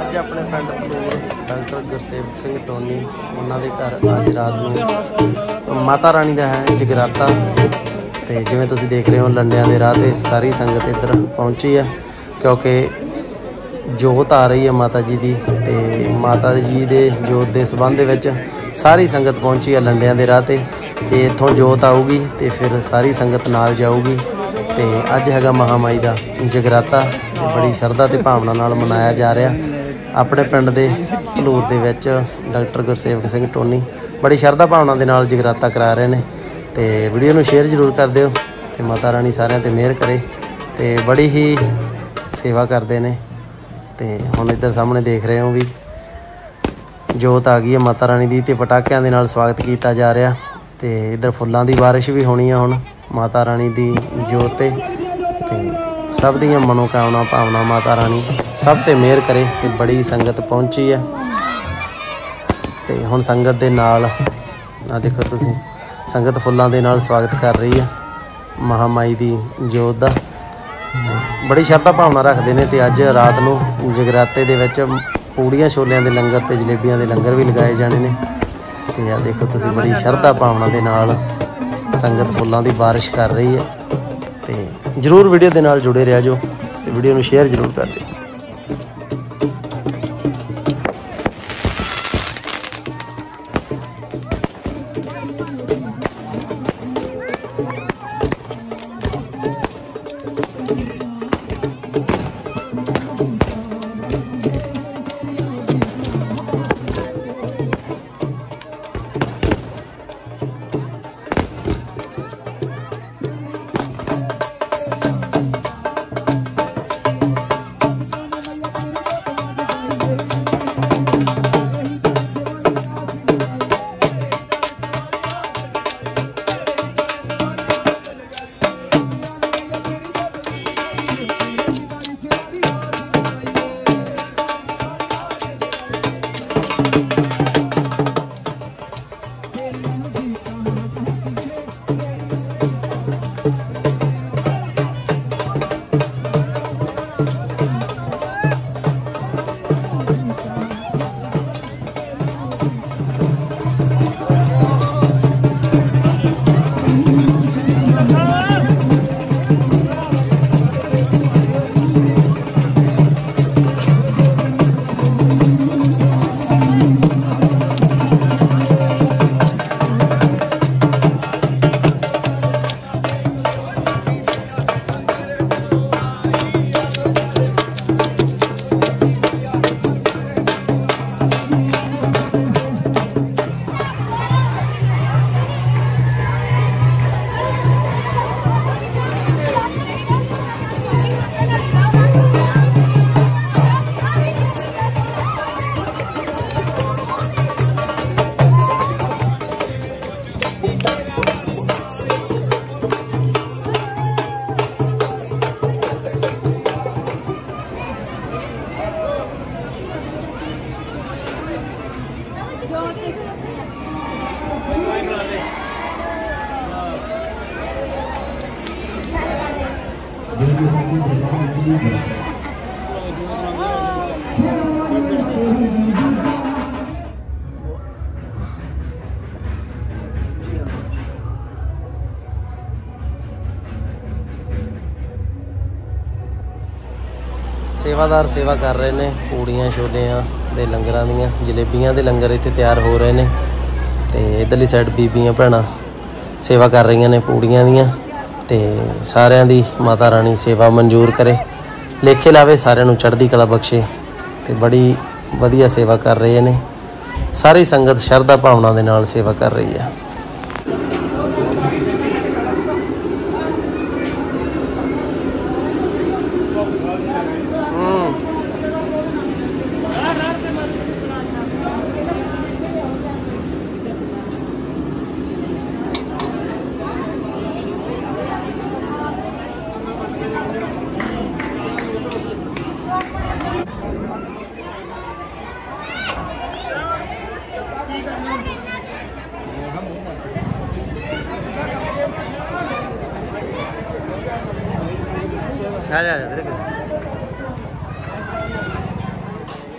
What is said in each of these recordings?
अज अपने पिंड पलूर डॉक्टर गुरसेवक सिंह टोनी उन्होंने घर अज रात को माता रानी का है जगराता। तो जिवें तुसीं देख रहे हो लंडियां दे राह ते सारी संगत इधर पहुंची है क्योंकि जोत आ रही है माता जी की। तो माता जी के जोत के संबंध विच सारी संगत पहुंची है लंडियां दे राह ते। इत्थों जोत आऊगी तो फिर सारी संगत नाल जाऊगी। तो अज हैगा महामाई का जगराता ते बड़ी शरधा ते भावना नाल मनाया जा रहा अपने पिंड दे पलूर दे विच। डॉक्टर गुरसेवक सिंह टोनी बड़ी शरधा भावना दे नाल जगराता करा रहे हैं। तो वीडियो नूं शेयर जरूर कर दिओ ते माता रानी सारिਆਂ ते मेहर करे। तो बड़ी ही सेवा करते हैं। तो हुण इधर सामने देख रहे हो भी जोत आ गई है माता रानी की। तो पटाकियां दे नाल स्वागत किया जा रहा। तो इधर फुल्लां दी बारिश भी होनी है हुण माता रानी की जोत ते। सब दियां मनोकामना भावना माता रानी सब ते मेहर करे। तो बड़ी संगत पहुंची है। तो हुण संगत दे नाल आ देखो तुसीं संगत फुल्लां दे नाल स्वागत कर रही है महामाई की जोत का। बड़ी शरधा भावना रखते हैं। तो अज रात को जगराते दे विच पूड़ियां छोलियां दे लंगर ते जलेबियां दे लंगर भी लगाए जाने ने। तो यह देखो तुसीं बड़ी शरधा भावना दे नाल संगत फुल्लां दी बारिश कर रही है। तो जरूर वीडियो के नाल जुड़े रह जाओ तो वीडियो नूं शेयर जरूर कर दिओ। सेवादार सेवा कर रहे हैं पूड़ियां छोलियां दे लंगरां दियां जलेबियां दे लंगर इत्थे तैयार हो रहे हैं। तो इधरली साइड बीबियां भैणां सेवा कर रही ने पूड़ियां दियां। तो सारियां दी माता रानी सेवा मंजूर करे लेखे लावे सारियां नूं चढ़दी कला बख्शे। तो बड़ी वधिया सेवा कर रहे हैं। सारी संगत शरधा भावना दे नाल सेवा कर रही है।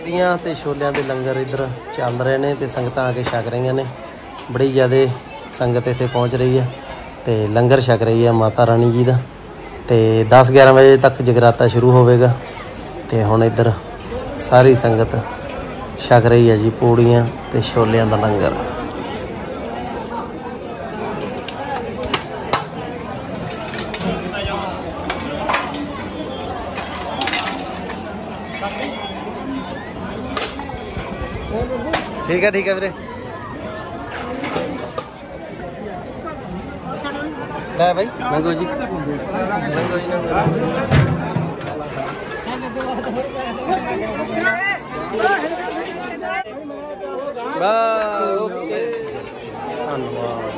ਦੀਆਂ ਤੇ ਛੋਲਿਆਂ ਦੇ ਲੰਗਰ ਇੱਧਰ ਚੱਲ ਰਹੇ ਨੇ ਤੇ ਸੰਗਤਾਂ ਆ ਕੇ ਛਕ ਰਹੀਆਂ ਨੇ। ਬੜੀ ਜ਼ਿਆਦਾ ਸੰਗਤ ਇੱਥੇ ਪਹੁੰਚ ਰਹੀ ਹੈ ਤੇ ਲੰਗਰ ਛਕ ਰਹੀ ਹੈ ਮਾਤਾ ਰਾਣੀ ਜੀ ਦਾ। ਤੇ 10-11 ਵਜੇ ਤੱਕ ਜਗਰਾਤਾ ਸ਼ੁਰੂ ਹੋਵੇਗਾ ਤੇ ਹੁਣ ਇੱਧਰ ਸਾਰੀ ਸੰਗਤ ਛਕ ਰਹੀ ਹੈ ਜੀ ਪੂੜੀਆਂ ਤੇ ਛੋਲਿਆਂ ਦਾ ਲੰਗਰ। ठीक है वीरे भाई मंगो जी ओके धन्यवाद।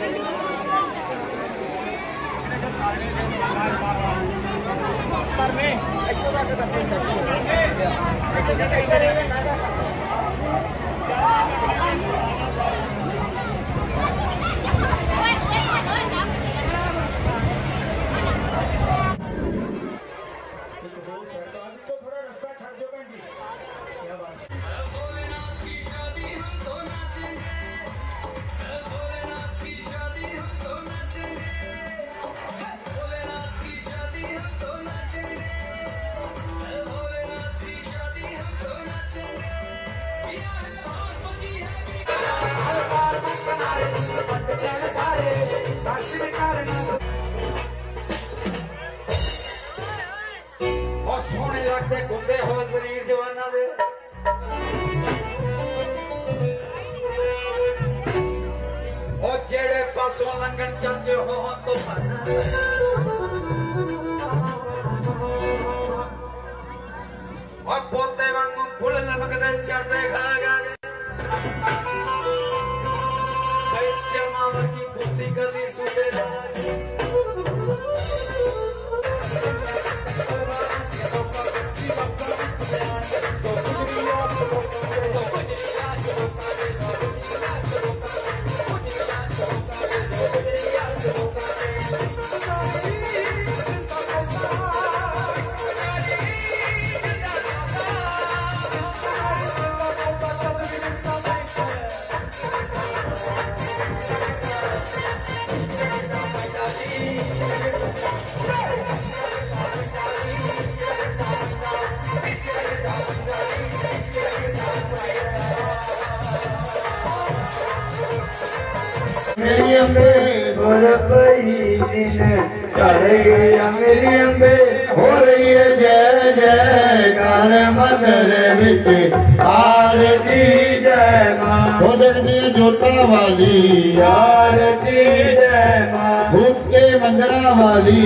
गुंदे हो शरीर जवाना दे और जेड़े पासों लंघन चलते हो तो और पोते वांगू फुल लमकदे चढ़ते खा गए कई चमावर की पूर्ति कर ली सूबे मेरी अम्बे गुरबई दिन चढ़ गया मेरी अम्बे हो रही है जय जयकार मदर विच आरती जय मां हो देखती है जोता वाली आरती जय मां भूत के मंदिरा वाली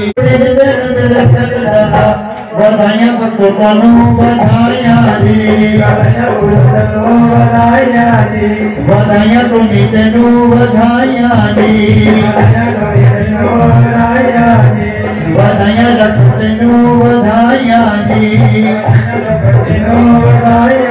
बधाइयां पुत्तों बधाइयां जी बधाइयां पुत्तों बधाइयां जी बधाइयां पुनीते बधाइयां जी बधाइयां पुनीते बधाइयां जी बधाइयां रखते बधाइयां जी बधाइयां